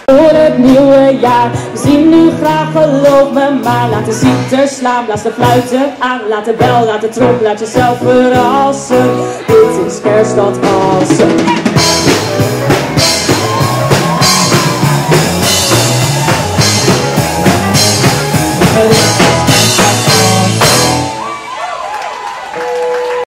voor het nieuwe jaar. We zien nu graag, geloof me maar. Laat de ziekte slaan, blaas de fluiten aan. Laat de bel, laat de tromp, laat jezelf verrassen. Dit is Kerststad Assen.